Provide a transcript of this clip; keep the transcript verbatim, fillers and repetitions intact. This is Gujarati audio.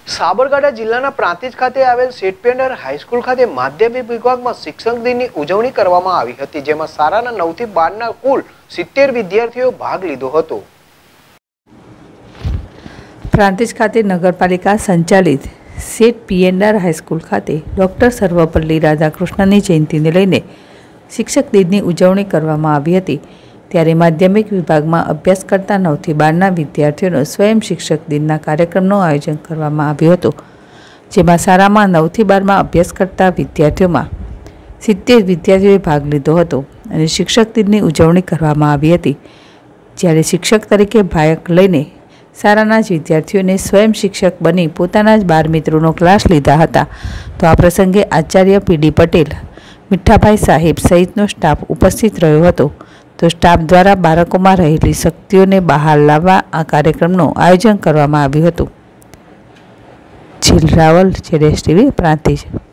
સાબરકાંઠા જિલ્લાના પ્રાંતિજ ખાતે આવેલ સેટપેન્ડર હાઈસ્કૂલ ખાતે માધ્યમિક વિભાગમાં શિક્ષક દિનની ઉજવણી કરવામાં આવી હતી, જેમાં શાળાના નવ થી બાર ના કુલ સિત્તેર વિદ્યાર્થીઓ ભાગ લીધો હતો। પ્રાંતિજ ખાતે નગરપાલિકા સંચાલિત સેટ પીએનઆર હાઈસ્કૂલ ખાતે ડોક્ટર સર્વપલ્લી રાધાકૃષ્ણની જયંતિને લઈને શિક્ષક દિનની ઉજવણી કરવામાં આવી હતી। ત્યારે માધ્યમિક વિભાગમાં અભ્યાસ કરતા નવ થી બાર ના વિદ્યાર્થીઓનો સ્વયં શિક્ષક દિનના કાર્યક્રમનું આયોજન કરવામાં આવ્યું હતું, જેમાં શાળામાં નવ થી બાર માં અભ્યાસ કરતા વિદ્યાર્થીઓમાં સિત્તેર વિદ્યાર્થીઓએ ભાગ લીધો હતો અને શિક્ષક દિનની ઉજવણી કરવામાં આવી હતી। જ્યારે શિક્ષક તરીકે ભાગ લઈને શાળાના જ વિદ્યાર્થીઓને સ્વયં શિક્ષક બની પોતાના જ બાર મિત્રોનો ક્લાસ લીધા હતા। તો આ પ્રસંગે આચાર્ય પીડી પટેલ, મીઠાભાઈ સાહેબ સહિતનો સ્ટાફ ઉપસ્થિત રહ્યો હતો। તો સ્ટાફ દ્વારા બાળકોમાં રહેલી શક્તિઓને બહાર લાવવા આ કાર્યક્રમનું આયોજન કરવામાં આવ્યું હતું। જીલ રાવલ, જેડેશ ટીવી, પ્રાંતિજ।